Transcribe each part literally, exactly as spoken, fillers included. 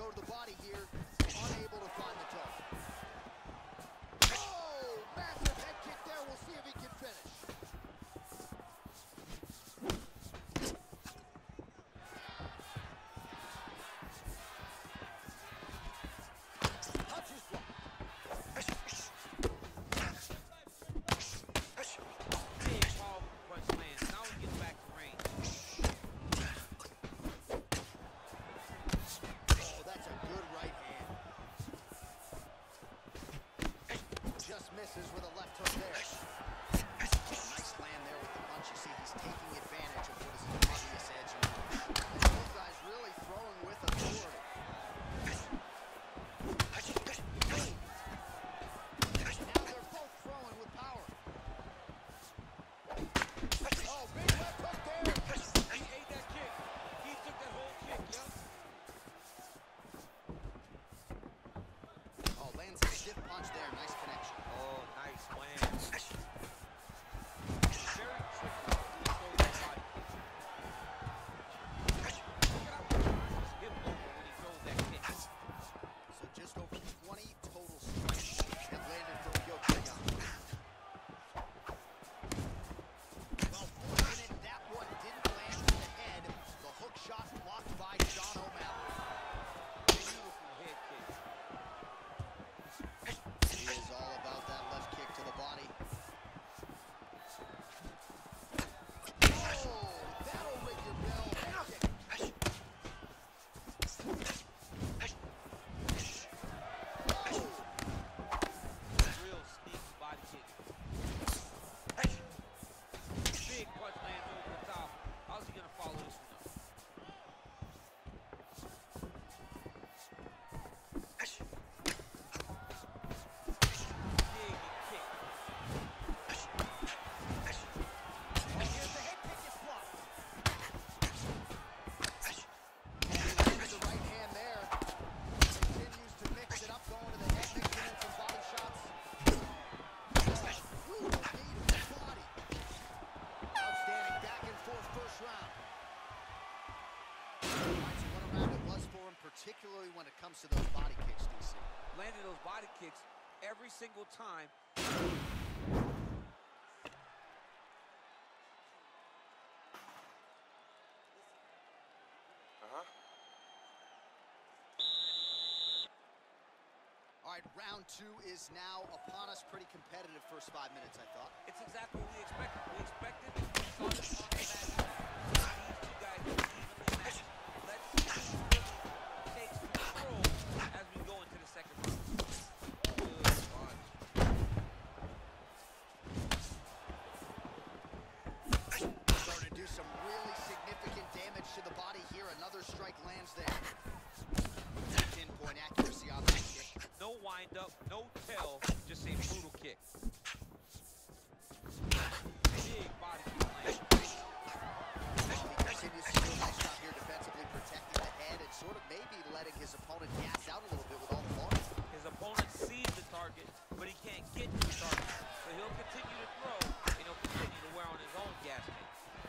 go to the body here, unable to find the target. Oh, massive head kick there. We'll see if he can finish. Touches block. Big powerful punch lands. Now he gets back to range. Oh, that's a good right hand. Just misses with a left hook there. Oh, nice land there with the punch. You see he's taking advantage of what is his obvious edge. And both guys really throwing with authority. Now they're both throwing with power. Oh, big left hook there. He ate that kick. He took that whole kick, yeah. Oh, lands a stiff punch there. Nice connection. Oh, nice land. Very tricky when he throws that body kick. Look at how he turns his hip over when he throws that kick. So just over twenty total strikes have landed from Gyokegan. Well, fortunate that one didn't land to the head. The hook shot blocked by Sean O'Malley. Beautiful head kick. He is all about that left kick to the body. Oh, that'll ring your bell. Head kick. Oh. Real sneaky body kick. Big punch lands over the top. How's he gonna follow this one up? Big kick. Oh, here's the head kick. It's blocked. Here's the right hand there. Continues to mix it up, going to the head, mixing in some body shots. Brutal knee to the body. Outstanding back and forth first round. All right, so what a round it was for him, particularly when it comes to those body kicks, D C. Landed those body kicks every single time. All right, round two is now upon us. Pretty competitive first five minutes, I thought. It's exactly what we expected. We expected we saw this on the back. These two guys are evenly matched. Let's see who really takes control as we go into the second round. Good punch. Starting to do some really significant damage to the body here. Another strike lands there. Pinpoint accuracy on that kick. No wind up, no tell, just a brutal kick. Big body kick land. He continues to do a nice job here defensively, protecting the head and sort of maybe letting his opponent gas out a little bit with all the volume. His opponent sees the target, but he can't get to the target. So he'll continue to throw, and he'll continue to wear on his own gas tank.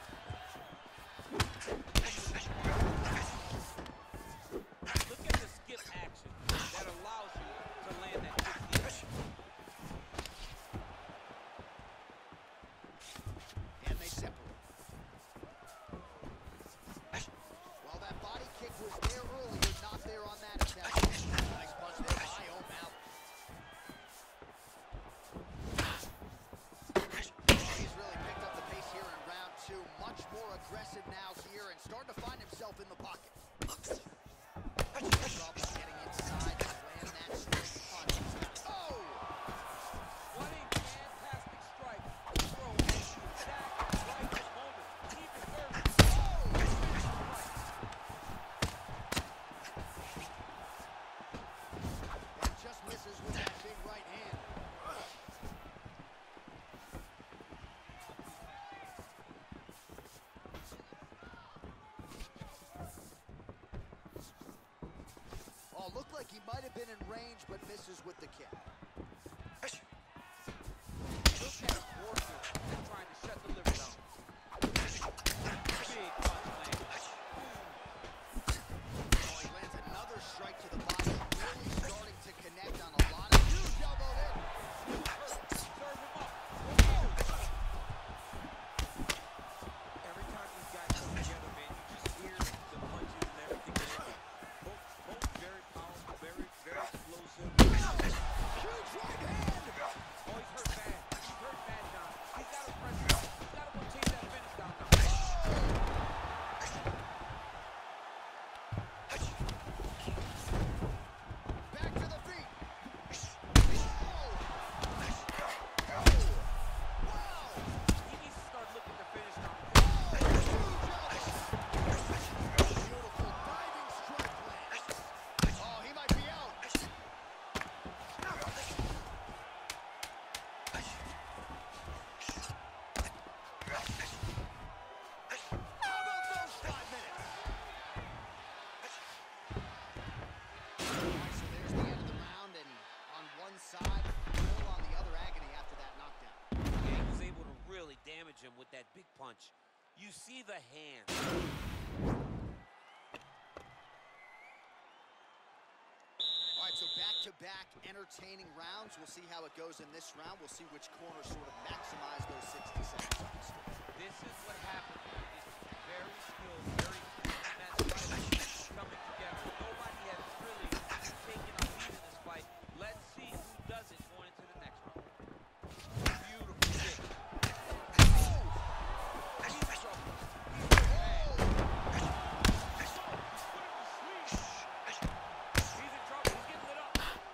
Look at the skip action that allows you to land that kick here. And they separate. While that body kick was there earlier, not there on that attack. Nice punch there by O'Malley. He's really picked up the pace here in round two. Much more aggressive now here and starting to find himself in the pocket. Trouble getting inside to land that straight punch. Oh! What a fantastic strike. Throw in the exact right moment. He deserves it. Oh! And just misses with that big right hand. Oh, looked like he might have been in range, but misses with the kick. Look at Warford trying to shut the liver down. Big punch land. Oh, he lands another strike to the him with that big punch. You see the hands. All right, so back-to-back entertaining rounds. We'll see how it goes in this round. We'll see which corner sort of maximize those sixty seconds. This is what happens when you get very skilled, very match fighters coming together. Nobody has really taken a lead in this fight. Let's see who does it going into the next round. Beautiful kick. Oh! He's in trouble. He's in trouble. He's getting lit up.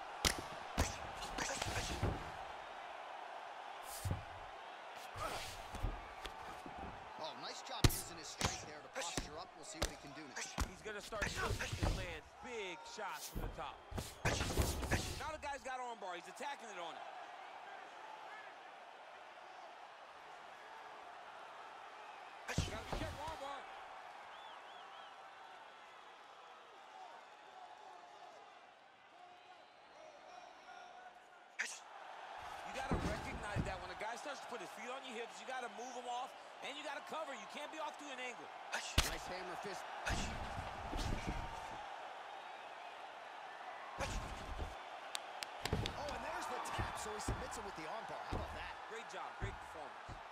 Oh, nice job using his strength there to posture up. We'll see what he can do next. He's going to start looking to land big shots from the top. Now the guy's got armbar. He's attacking it on him. Gotta be careful, armbar. You gotta recognize that when a guy starts to put his feet on your hips, you gotta move him off, and you gotta cover. You can't be off to an angle. Nice hammer fist. Oh, and there's the tap, so he submits him with the armbar. How about that? Great job, great performance.